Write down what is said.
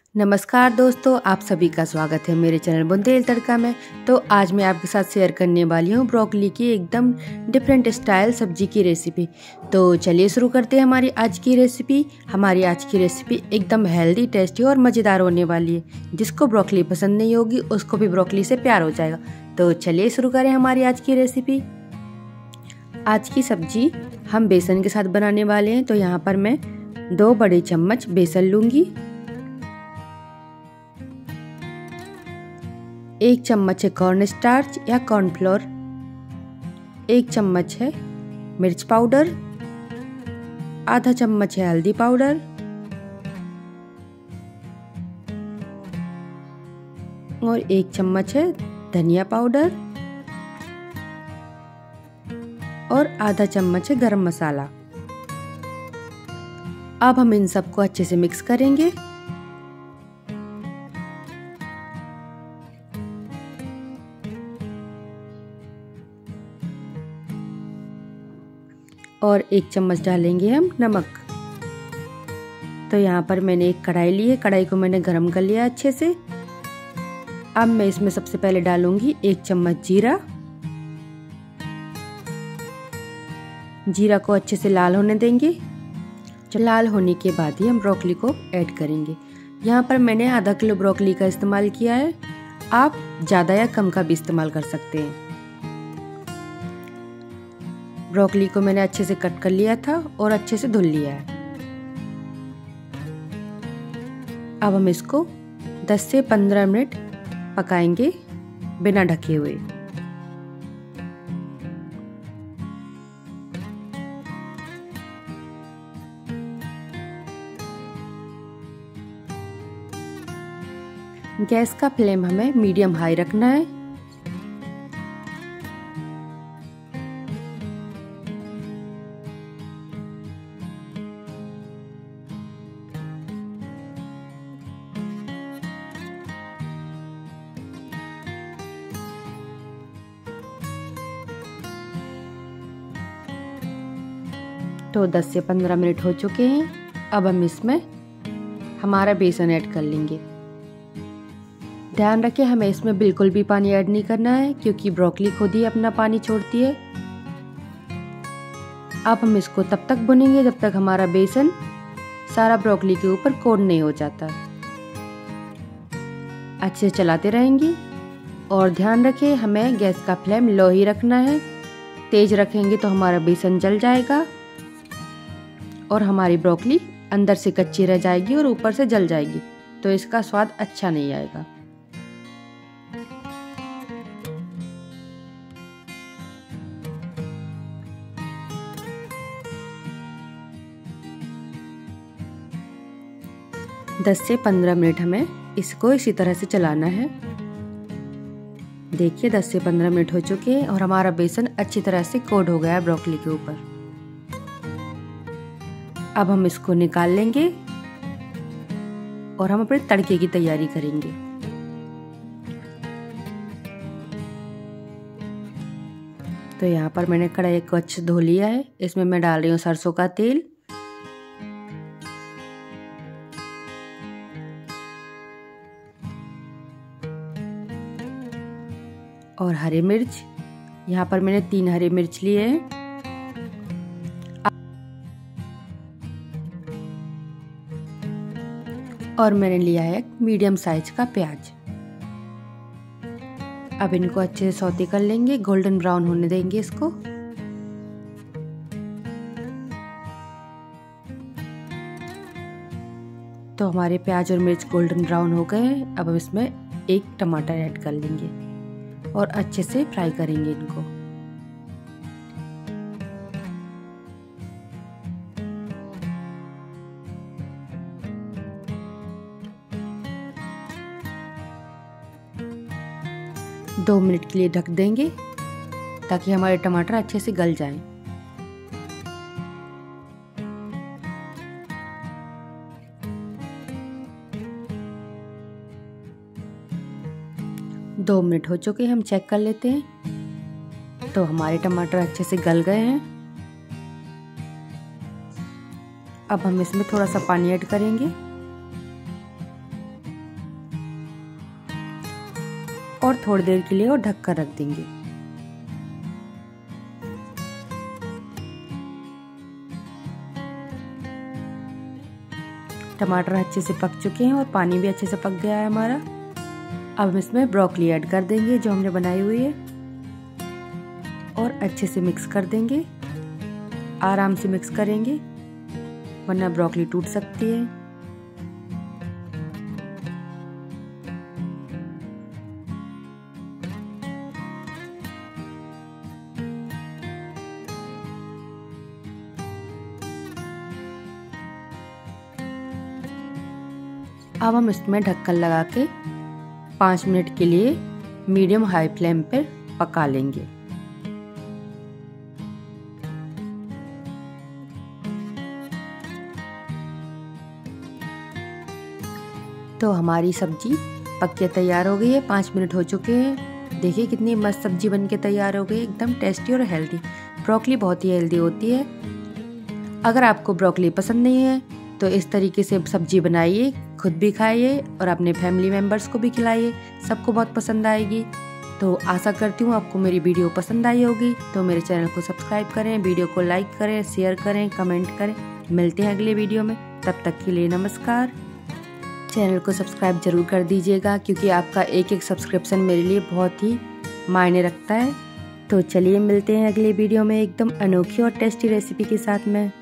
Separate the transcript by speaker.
Speaker 1: नमस्कार दोस्तों, आप सभी का स्वागत है मेरे चैनल बुंदेल तड़का में। तो आज मैं आपके साथ शेयर करने वाली हूँ ब्रोकली की एकदम डिफरेंट स्टाइल सब्जी की रेसिपी। तो चलिए शुरू करते हैं हमारी आज की रेसिपी। हमारी आज की रेसिपी एकदम हेल्दी, टेस्टी और मज़ेदार होने वाली है। जिसको ब्रोकली पसंद नहीं होगी उसको भी ब्रोकली से प्यार हो जाएगा। तो चलिए शुरू करें हमारी आज की रेसिपी। आज की सब्जी हम बेसन के साथ बनाने वाले हैं। तो यहाँ पर मैं 2 बड़े चम्मच बेसन लूँगी, 1 चम्मच है कॉर्न स्टार्च या कॉर्नफ्लोर, 1 चम्मच है मिर्च पाउडर, आधा चम्मच है हल्दी पाउडर और 1 चम्मच है धनिया पाउडर और आधा चम्मच है गरम मसाला। अब हम इन सबको अच्छे से मिक्स करेंगे। और 1 चम्मच डालेंगे हम नमक। तो यहाँ पर मैंने एक कढ़ाई ली है, कढ़ाई को मैंने गरम कर लिया अच्छे से। अब मैं इसमें सबसे पहले डालूंगी 1 चम्मच जीरा। जीरा को अच्छे से लाल होने देंगे। लाल होने के बाद ही हम ब्रोकली को ऐड करेंगे। यहाँ पर मैंने आधा किलो ब्रोकली का इस्तेमाल किया है, आप ज़्यादा या कम का भी इस्तेमाल कर सकते हैं। ब्रोकली को मैंने अच्छे से कट कर लिया था और अच्छे से धुल लिया है। अब हम इसको 10 से 15 मिनट पकाएंगे बिना ढके हुए। गैस का फ्लेम हमें मीडियम हाई रखना है। तो 10 से 15 मिनट हो चुके हैं। अब हम इसमें हमारा बेसन ऐड कर लेंगे। ध्यान रखें, हमें इसमें बिल्कुल भी पानी ऐड नहीं करना है क्योंकि ब्रोकली खुद ही अपना पानी छोड़ती है। अब हम इसको तब तक भुनेंगे जब तक हमारा बेसन सारा ब्रोकली के ऊपर कोट नहीं हो जाता। अच्छे से चलाते रहेंगे और ध्यान रखें, हमें गैस का फ्लेम लो ही रखना है। तेज रखेंगे तो हमारा बेसन जल जाएगा और हमारी ब्रोकली अंदर से कच्ची रह जाएगी और ऊपर से जल जाएगी, तो इसका स्वाद अच्छा नहीं आएगा। दस से 15 मिनट हमें इसको इसी तरह से चलाना है। देखिए 10 से 15 मिनट हो चुके हैं और हमारा बेसन अच्छी तरह से कोट हो गया है ब्रोकली के ऊपर। अब हम इसको निकाल लेंगे और हम अपने तड़के की तैयारी करेंगे। तो यहाँ पर मैंने कढ़ाई को अच्छे धो लिया है। इसमें मैं डाल रही हूँ सरसों का तेल, और हरी मिर्च। यहाँ पर मैंने 3 हरी मिर्च लिए हैं। और मैंने लिया है एक मीडियम साइज का प्याज। अब इनको अच्छे से सौते कर लेंगे, गोल्डन ब्राउन होने देंगे इसको। तो हमारे प्याज और मिर्च गोल्डन ब्राउन हो गए हैं। अब हम इसमें 1 टमाटर ऐड कर लेंगे और अच्छे से फ्राई करेंगे इनको। दो मिनट के लिए ढक देंगे ताकि हमारे टमाटर अच्छे से गल जाएं। दो मिनट हो चुके, हम चेक कर लेते हैं। तो हमारे टमाटर अच्छे से गल गए हैं। अब हम इसमें थोड़ा सा पानी ऐड करेंगे और थोड़ी देर के लिए और ढक कर रख देंगे। टमाटर अच्छे से पक चुके हैं और पानी भी अच्छे से पक गया है हमारा। अब हम इसमें ब्रोकली ऐड कर देंगे जो हमने बनाई हुई है और अच्छे से मिक्स कर देंगे। आराम से मिक्स करेंगे वरना ब्रोकली टूट सकती है। अब हम इसमें ढक्कन लगा के 5 मिनट के लिए मीडियम हाई फ्लेम पर पका लेंगे। तो हमारी सब्जी पक के तैयार हो गई है। 5 मिनट हो चुके हैं। देखिए कितनी मस्त सब्जी बन के तैयार हो गई, एकदम टेस्टी और हेल्दी। ब्रोकली बहुत ही हेल्दी होती है। अगर आपको ब्रोकली पसंद नहीं है तो इस तरीके से सब्जी बनाइए, खुद भी खाइए और अपने फैमिली मेम्बर्स को भी खिलाइए, सबको बहुत पसंद आएगी। तो आशा करती हूँ आपको मेरी वीडियो पसंद आई होगी। तो मेरे चैनल को सब्सक्राइब करें, वीडियो को लाइक करें, शेयर करें, कमेंट करें। मिलते हैं अगले वीडियो में, तब तक के लिए नमस्कार। चैनल को सब्सक्राइब जरूर कर दीजिएगा क्योंकि आपका एक सब्सक्रिप्शन मेरे लिए बहुत ही मायने रखता है। तो चलिए मिलते हैं अगले वीडियो में एकदम अनोखी और टेस्टी रेसिपी के साथ में।